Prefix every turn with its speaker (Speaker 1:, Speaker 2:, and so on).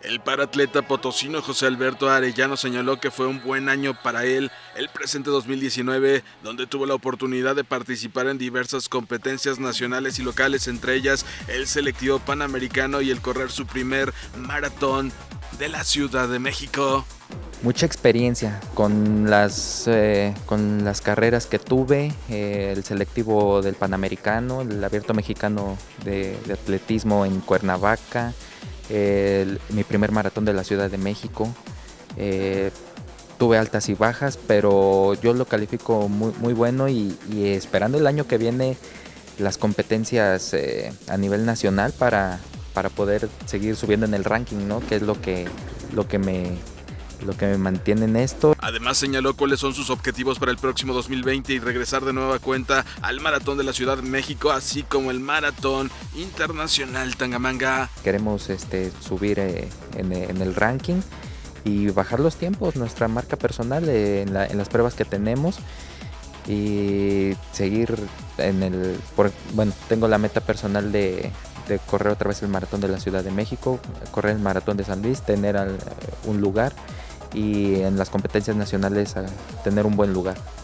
Speaker 1: El paratleta potosino José Alberto Arellano señaló que fue un buen año para él el presente 2019, donde tuvo la oportunidad de participar en diversas competencias nacionales y locales, entre ellas el selectivo panamericano y el correr su primer maratón de la Ciudad de México.
Speaker 2: Mucha experiencia con las carreras que tuve, el selectivo del Panamericano, el Abierto Mexicano de atletismo en Cuernavaca, mi primer maratón de la Ciudad de México. Tuve altas y bajas, pero yo lo califico muy bueno y esperando el año que viene las competencias a nivel nacional para poder seguir subiendo en el ranking, ¿no? Que es lo que me mantiene en esto.
Speaker 1: Además señaló cuáles son sus objetivos para el próximo 2020 y regresar de nueva cuenta al Maratón de la Ciudad de México, así como el Maratón Internacional Tangamanga.
Speaker 2: Queremos subir en el ranking y bajar los tiempos, nuestra marca personal en las pruebas que tenemos, y seguir tengo la meta personal de correr otra vez el Maratón de la Ciudad de México, correr el Maratón de San Luis, tener un lugar, y en las competencias nacionales tener un buen lugar.